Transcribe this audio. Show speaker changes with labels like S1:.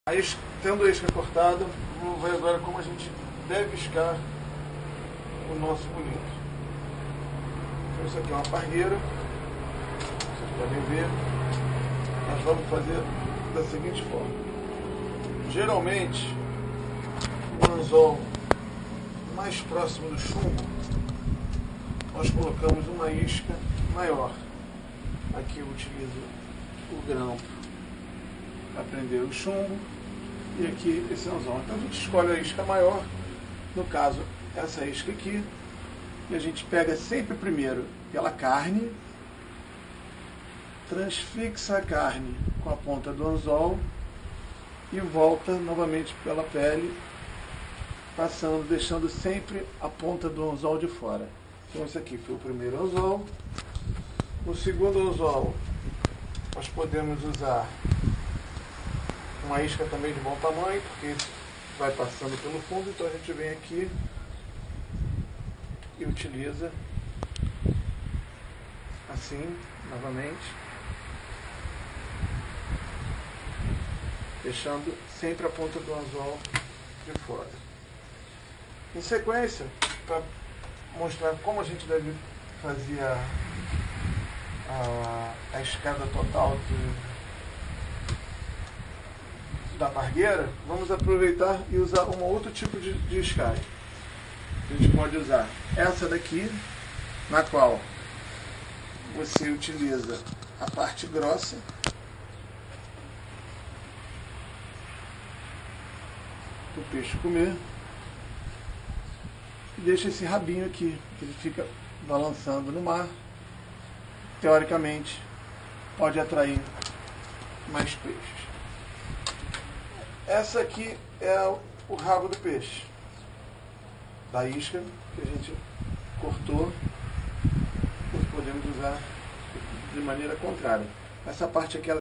S1: Tendo a isca cortada, vamos ver agora como a gente deve iscar o nosso boleto. Então isso aqui é uma pargueira, vocês podem ver. Nós vamos fazer da seguinte forma. Geralmente, o anzol mais próximo do chumbo, nós colocamos uma isca maior. Aqui eu utilizo o grampo para prender o chumbo e aqui esse anzol. Então a gente escolhe a isca maior, no caso essa isca aqui, e a gente pega sempre primeiro pela carne, transfixa a carne com a ponta do anzol e volta novamente pela pele, passando, deixando sempre a ponta do anzol de fora. Então esse aqui foi o primeiro anzol. O segundo anzol nós podemos usar uma isca também de bom tamanho, porque vai passando pelo fundo, então a gente vem aqui e utiliza assim, novamente, deixando sempre a ponta do anzol de fora. Em sequência, para mostrar como a gente deve fazer a escada total da pargueira, vamos aproveitar e usar um outro tipo de escada. A gente pode usar essa daqui, na qual você utiliza a parte grossa do peixe comer e deixa esse rabinho aqui, que ele fica balançando no mar. Teoricamente, pode atrair mais peixes. Essa aqui é o rabo do peixe, da isca que a gente cortou. Podemos usar de maneira contrária. Essa parte aqui ela